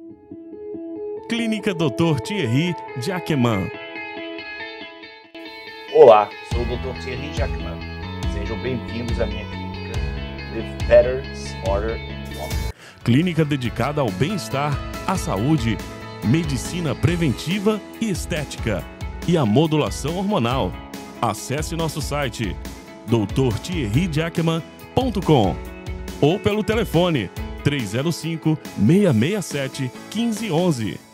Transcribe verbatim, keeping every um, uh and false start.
Clínica doutor Thierry Jacquemin. Olá, sou o doutor Thierry Jacquemin. Sejam bem-vindos à minha clínica Live Better, Smarter and Longer. Clínica dedicada ao bem-estar, à saúde, medicina preventiva e estética e à modulação hormonal. Acesse nosso site doutor thierry jacquemin ponto com ou pelo telefone três zero cinco, seis seis sete, um cinco um um.